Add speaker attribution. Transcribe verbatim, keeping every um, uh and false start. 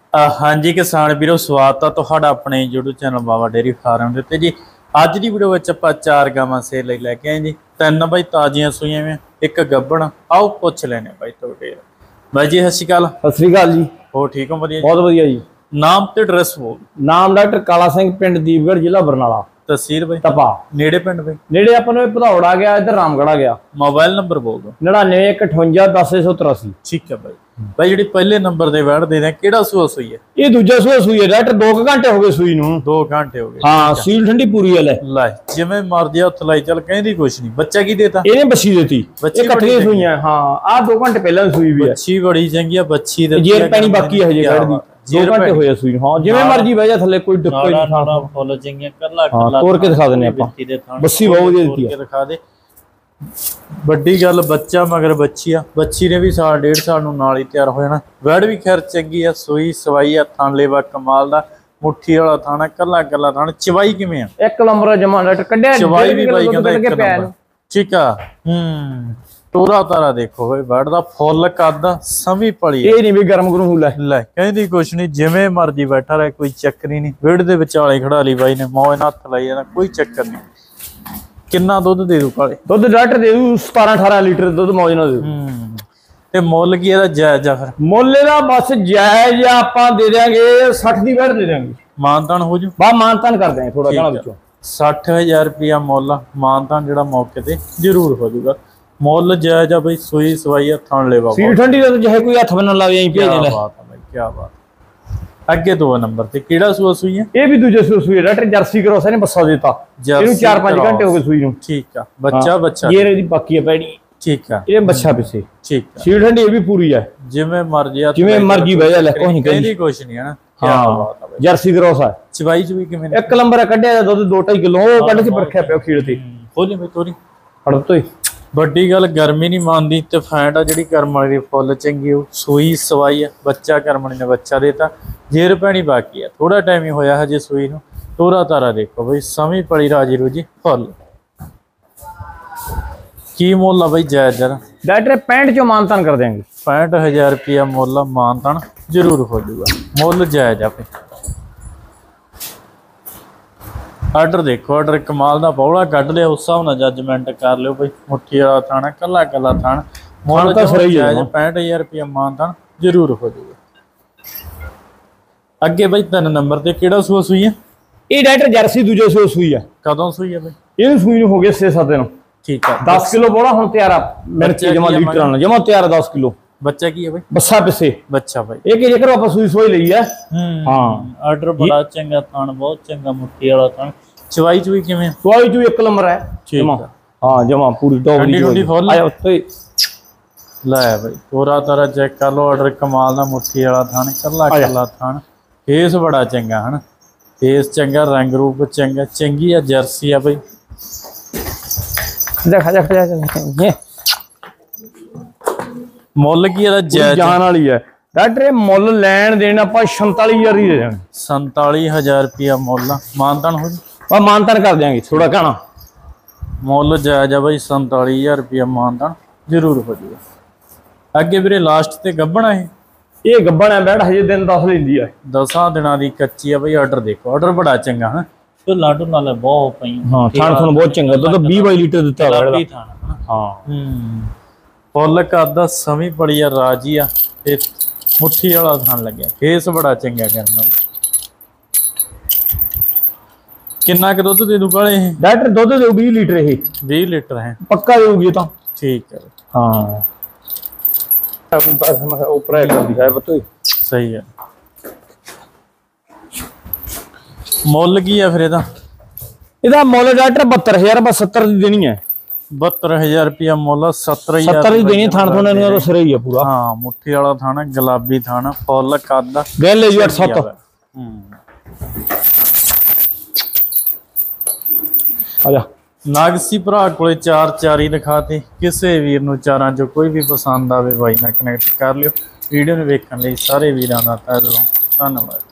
Speaker 1: हाँ जी किसान वीरो स्वागत है तुहाडा अपने YouTube channel Baba dairy farm दे उत्ते जी। अज की वीडियो विच आपां चार गावां सेल लई लैके आए जी। तीन बई ताजियां सूईआं में एक गब्बण। आओ पुछ लेने बाई तुहाडे बाई जी। सत श्री अकाल।
Speaker 2: सत श्री अकाल जी।
Speaker 1: हो ठीक हो? वधिया
Speaker 2: बहुत वधिया जी।
Speaker 1: नाम ते एड्रैस बोल।
Speaker 2: नाम डॉक्टर काला सिंह, पिंड दीपगढ़, जिला बरनाला।
Speaker 1: तहसील बई
Speaker 2: तपा
Speaker 1: नेड़े पिंड बई
Speaker 2: नेड़े अपन भदौड़ आ गया, इधर रामगढ़ आ गया।
Speaker 1: मोबाइल नंबर बोल दो।
Speaker 2: नड़ानवे एक अठवंजा दस एक सौ तिरासी।
Speaker 1: ठीक है भाई। भाई जी पहले नंबर दे वैड़ दे दें केड़ा सूआ सूई है?
Speaker 2: ये दूजा सूआ सूई है डॉक्टर। दो घंटे हो गए सूई नूं।
Speaker 1: दो घंटे हो गए।
Speaker 2: हाँ सील ठंडी पूरी है। ले
Speaker 1: लै जिवें मर्जी हत्थ लाई चल कहंदी कुछ नहीं। बच्चा की देता?
Speaker 2: इहने बच्ची देती। ये कट्ठियां सूईआं। हां आ दो घंटे पहले सूई भी है।
Speaker 1: बच्ची बड़ी चंगी है। बच्ची दे
Speaker 2: जेर पैनी बाकी है जे गड़ दी। दो घंटे होया सूई। हां जिवें मर्जी बह जा थल्ले, कोई दिक्कत नहीं।
Speaker 1: नाड़ा फुल चंगियां कल्ला कल्ला
Speaker 2: तोड़ के दिखा देने आपां। बस्सी बहुत वधिया देती है।
Speaker 1: दिखा दे। बड़ी गल बच्चा मगर बच्ची आ। बच्ची ने भी साल डेढ़ साल नूं नाल ही तैयार हो जाना। वैड़ भी खैर चंगी आ। सूई सवाई आ। थान लेवा कमाल दा। मुट्ठी वाला थाना कल्ला कल्ला थाना। चवाई किवें आ?
Speaker 2: एक नंबर जमा डॉक्टर कड्डिया।
Speaker 1: चवाई भी भाई कहंदा एक नंबर। ठीक आ। हम्म तोरा तारा देखो भाई वैड़ दा फुल कद समी पली।
Speaker 2: ये नहीं भी गरम गरम हुला
Speaker 1: ले कहंदी कुछ नहीं। जिवें मर्जी बैठा रहे, कोई चक्कर ही नहीं। वेड़ दे विचाले खड़ा ली बाई ने मौज नाल हत्थ लाई जाना, कोई चक्कर नहीं। किन्ना दुध दे दू काले? दुध
Speaker 2: डॉक्टर दे दू सतारह अठारह लीटर दुध मौज नाल दे दू।
Speaker 1: हम्म ते मुੱਲ की ਇਹਦਾ ਜਾਇਜ਼ ਆ? ਫਿਰ
Speaker 2: ਮੁੱਲ ਇਹਦਾ ਬਸ ਜਾਇਜ਼ ਆ। ਆਪਾਂ ਦੇ ਦੇਾਂਗੇ साठ ਦੀ ਵੈਟ ਦੇ ਦੇਾਂਗੇ।
Speaker 1: ਮਾਨਤਾਨ ਹੋ ਜੂ?
Speaker 2: ਬਾ ਮਾਨਤਾਨ ਕਰ ਦੇਾਂਗੇ ਥੋੜਾ ਘਣਾ ਵਿੱਚੋਂ।
Speaker 1: साठ हज़ार रुपया ਮੁੱਲ ਆ। ਮਾਨਤਾਨ ਜਿਹੜਾ ਮੌਕੇ ਤੇ ਜ਼ਰੂਰ ਹੋ ਜੂਗਾ। ਮੁੱਲ ਜਾਇਜ਼ ਆ ਬਈ। ਸੂਈ ਸਵਾਈ ਆ। ਥਣ ਲੈਵਾ
Speaker 2: ਸੀਲ ਠੰਡੀ ਦਾ ਜਿਹੇ ਕੋਈ ਹੱਥ ਬੰਨਣ ਲੱਗ ਜਾਈ ਭੇਜ ਲੈ।
Speaker 1: ਕੀ ਬਾਤ ਹੈ ਬਈ ਕੀ ਬਾਤ। ਅੱਗੇ ਦੋ ਨੰਬਰ ਤੇ ਕਿਹੜਾ ਸੂਆ ਸੂਈ ਹੈ?
Speaker 2: ਇਹ ਵੀ ਦੂਜੇ ਸੂਆ ਸੂਈ ਹੈ ਡਾਕਟਰ। ਜਰਸੀ ਕਰੋਸਾ ਨੇ ਬੱਸਾ ਦਿੱਤਾ ਇਹਨੂੰ। ਚਾਰ ਪੰਜ ਘੰਟੇ ਹੋ ਗਏ ਸੂਈ ਨੂੰ।
Speaker 1: ਠੀਕ ਆ। ਬੱਚਾ ਬੱਚਾ
Speaker 2: ਇਹ ਇਹਦੀ ਬਾਕੀ ਹੈ ਪੈਣੀ।
Speaker 1: ਠੀਕ ਆ।
Speaker 2: ਇਹ ਬੱਚਾ ਪਿੱਛੇ।
Speaker 1: ਠੀਕ ਆ।
Speaker 2: ਸੀਲ ਠੰਡੀ ਇਹ ਵੀ ਪੂਰੀ ਹੈ।
Speaker 1: ਜਿਵੇਂ ਮਰਜ਼ੀ ਆ
Speaker 2: ਜਿਵੇਂ ਮਰਜ਼ੀ ਬਹਿ ਜਾ ਲੈ, ਕੋਈ ਨਹੀਂ
Speaker 1: ਕਹਿੰਦੀ ਕੁਛ ਨਹੀਂ ਹੈ ਨਾ।
Speaker 2: ਹਾਂ ਜਰਸੀ ਕਰੋਸਾ
Speaker 1: ਚਵਾਈ ਚ ਵੀ ਕਿਵੇਂ?
Speaker 2: ਇੱਕ ਨੰਬਰ ਕੱਢਿਆ ਦੁੱਧ ਦੋ ਢਾਈ ਕਿਲੋ ਉਹ ਕੱਢ ਕੇ ਰੱਖਿਆ ਪਿਆ ਖੀੜ ਤੇ।
Speaker 1: ਖੋਲੀ ਮੈਂ ਤੋਰੀ
Speaker 2: ਫੜ ਤੋਈ।
Speaker 1: ਵੱਡੀ ਗੱਲ ਗਰਮੀ ਨਹੀਂ ਮੰਨਦੀ ਤੇ ਫੈਂਟ ਆ ਜਿਹੜੀ ਕਰਮ ਵਾਲੀ ਦੀ ਫੁੱਲ ਚੰਗੀ। ਉਹ ਸੂਈ ਸਵਾਈ ਆ। ਬੱਚਾ ਕਰਮ ਵਾਲੀ ਨੇ ਬੱਚਾ ਦੇਤਾ। ਜੇਰ ਪੈਣੀ ਬਾਕੀ ਆ। ਥੋੜਾ ਟਾਈਮ ਹੀ ਹੋਇਆ ਹਜੇ ਸੂਈ ਨੂੰ। ਤੋਰਾ ਤਾਰਾ ਦੇਖੋ ਬਈ ਸਮੀ ਪਲੀ ਰਾਜੀ ਰੂਜੀ ਫੁੱਲ। ਕੀ ਮੁੱਲ ਆ ਬਈ ਜਾਇਜ਼ ਜਰਾ?
Speaker 2: ਡਾਕਟਰ पैंठ ਚੋਂ ਮਾਨਤਾਨ ਕਰ ਦੇਾਂਗੇ।
Speaker 1: पैंठ हज़ार रुपया मुੱਲ ਮਾਨਤਾਨ जरूर हो जाऊगा। मुੱਲ जायज आपे। आर्डर देखो आर्डर कमाल दा बौला कढ़ लिया। उस हिसाब नाल जजमेंट कर लियो भाई। मुट्ठी वाला थाना कला कला थान। मुੱਲ तो सही है। पैंठ हज़ार रुपया मानतान जरूर हो जाऊगा। अगे भाई तीन नंबर ते किहड़ा सूआ सूई है?
Speaker 2: ये डॉक्टर जर्सी दूजे सूआ सूई है।
Speaker 1: कदों सूई है भाई?
Speaker 2: ये सूई हो गए छे सात दिन। ठीक है। दस किलो बोला हुण तैयार आ। मिर्ची जमा लीटर ना जमा तैयार दस किलो।
Speaker 1: बच्चा की है भाई?
Speaker 2: बस्सा पिछे
Speaker 1: बच्चा भाई।
Speaker 2: एक जेकर आप सूई सोई लई है।
Speaker 1: हां आर्डर बड़ा चंगा थान बहुत चंगा। मुट्ठी वाला थान। चवाई चुई किवें?
Speaker 2: चवाई चुई एक नंबर है। जमा हां जमा पूरी टॉप दी
Speaker 1: ठंडी फुल।
Speaker 2: आया उत्ते
Speaker 1: ले भाई तोरा तारा चेक कर लो। आर्डर कमाल दा। मुट्ठी वाला थान कल्ला कल्ला थान। फेस बड़ा चंगा है ना। फेस चंगा, रंग रूप चंगा, चंगी है जर्सी है भाई।
Speaker 2: देख देख ये मुੱਲ की ਇਹਦਾ ਜਾਇਜ਼ ਜਾਨ ਵਾਲੀ ਹੈ ਡਾਕਟਰ। ਇਹ ਮੁੱਲ ਲੈਣ ਦੇਣ ਆਪਾਂ सैंतालीस हज़ार ਹੀ ਦੇ ਦੇਣਾ।
Speaker 1: सैंतालीस हज़ार रुपया ਮੁੱਲ ਮਾਨਤਾਨ ਹੋ ਜੂ?
Speaker 2: ਆ ਮਾਨਤਾਨ ਕਰ ਦਿਆਂਗੇ ਥੋੜਾ ਘਣਾ।
Speaker 1: ਮੁੱਲ ਜਾਇਜ਼ ਆ ਬਾਈ। सैंतालीस हज़ार रुपया ਮਾਨਤਾਨ ਜ਼ਰੂਰ ਹੋ ਜੂਗਾ। ਅੱਗੇ ਵੀਰੇ ਲਾਸਟ ਤੇ ਗੱਬਣਾ ਇਹ
Speaker 2: ਇਹ ਗੱਬਣ ਹੈ ਬੈਠ ਹਜੇ ਦਿਨ ਦਸ ਲੈਂਦੀ ਹੈ।
Speaker 1: ਦਸਾਂ ਦਿਨਾਂ ਦੀ ਕੱਚੀ ਆ ਬਾਈ। ਆਰਡਰ ਦੇਖੋ ਆਰਡਰ ਬੜਾ ਚੰਗਾ ਹੈ। ਤੇ ਲਾਡੂ ਨਾਲ ਬਹੁਤ ਪਈ।
Speaker 2: ਹਾਂ ਥਾਣ ਥਣ ਬਹੁਤ ਚੰਗਾ। ਦੁੱਧ बीस बाईस ਲੀਟਰ ਦਿੱਤਾ ਹੋਇਆ ਇਹਦਾ। ਹਾਂ
Speaker 1: ਹੂੰ फुल कद समी बड़ी आ। राजी आ ते मुट्ठी वाला थान लगे। फेस बड़ा चंगा करना। किन्ना के दुध दे दू काले?
Speaker 2: डॉक्टर दुध दे बीस लीटर है।
Speaker 1: बीस लीटर है
Speaker 2: पक्का देगी तो। ठीक
Speaker 1: है।
Speaker 2: हाँ ऊपर है बतो
Speaker 1: सही है। मुੱਲ की है फिर ਇਹਦਾ?
Speaker 2: ਇਹਦਾ ਮੁੱਲ डॉक्टर बहत्तर हज़ार बस सत्तर दी देनी है।
Speaker 1: बहत्तर हज़ार रुपया मुੱਲ। सत्तर
Speaker 2: सत्तर ही देनी। थान थोने ने सर ही है पूरा।
Speaker 1: हां मुट्ठी वाला थाना गुलाबी थाना फुल कद
Speaker 2: गल है जी आठ सात। आजा
Speaker 1: नागसी भरा कोले चार चार ही दिखाते। किसी वीर नूं चारां चों कोई भी पसंद आवे बाई नाल कनैक्ट कर लियो। वीडियो नूं वेखण लई सारे वीरां दा तहे दिलों धन्नवाद।